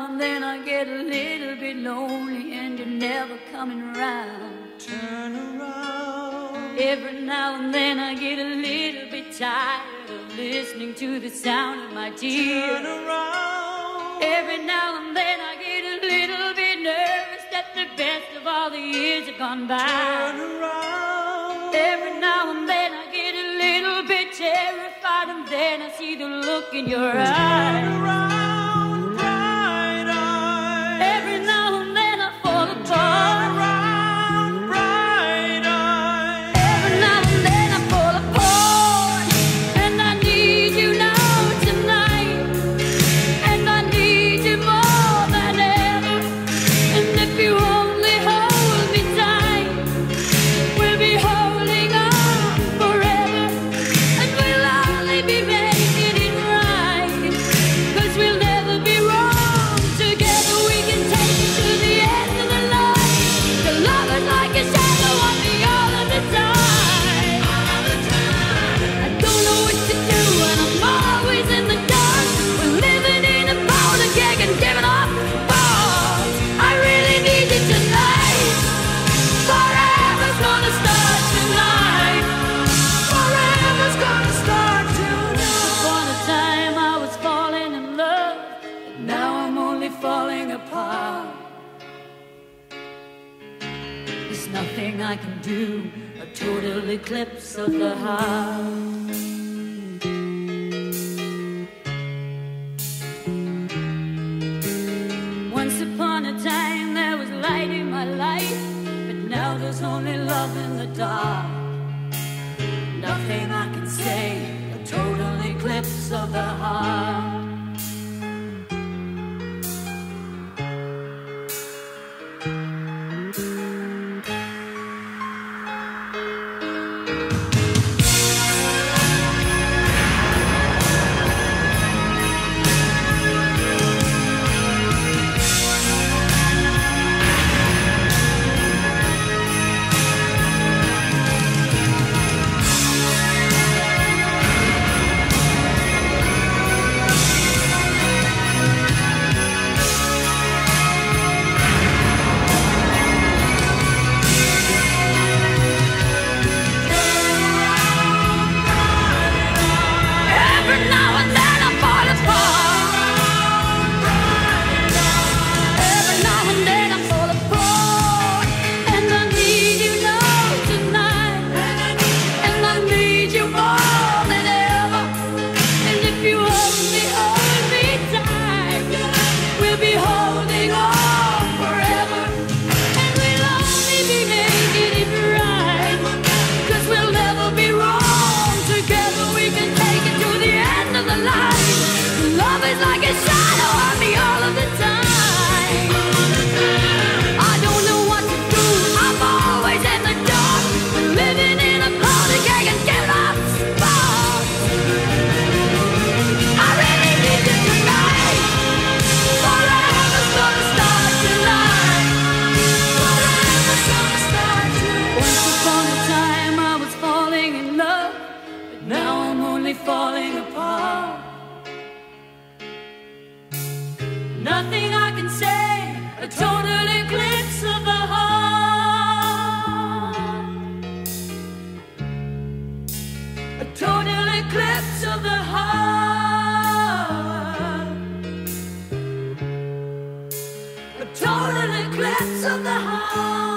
and then I get a little bit lonely and you're never coming around. Turn around. Every now and then I get a little bit tired of listening to the sound of my tears. Turn around. Every now and then I get a little bit nervous that the best of all the years have gone by. Turn around. Every now and then I get a little bit terrified, and then I see the look in your eyes. Turn around, bright eyes. Every now and then I fall apart. Turn around, bright eyes. Every now and then I fall apart, and I need you now tonight, and I need you more than ever. And if you only hold me tight, we'll be holding on forever, and we'll only be making it right, 'cause we'll never be wrong. Together we can take it to the end of the line. The love is like a shadow on me all of the time. I don't know what to do and I'm always in the dark. We're living in a powder keg and giving up balls. I really need you tonight. Forever's gonna start tonight. Forever's gonna start tonight. Upon a time I was falling in love, but now I'm only falling apart. There's nothing I can do, a total eclipse of the heart. Once upon a time there was light in my life, but now there's only love in the dark. Nothing I can say, a total eclipse of the heart. Every now and then I fall apart. Every now and then I fall apart, and I need you now tonight, and I need you more than ever. And if you only hold me tight, we'll be holding on forever, and we'll only be making it right, 'cause we'll never be wrong. Together we can take it to the end of the line. Love is like a shadow on me all of the time. I don't know what to do, I'm always in the dark. We're living in a powder keg and giving up sparks. I really need you tonight. Forever's gonna start tonight. Forever's gonna start tonight. Once upon a time I was falling in love, but now I'm only falling apart. Nothing I can say, a total eclipse of the heart. A total eclipse of the heart. A total eclipse of the heart.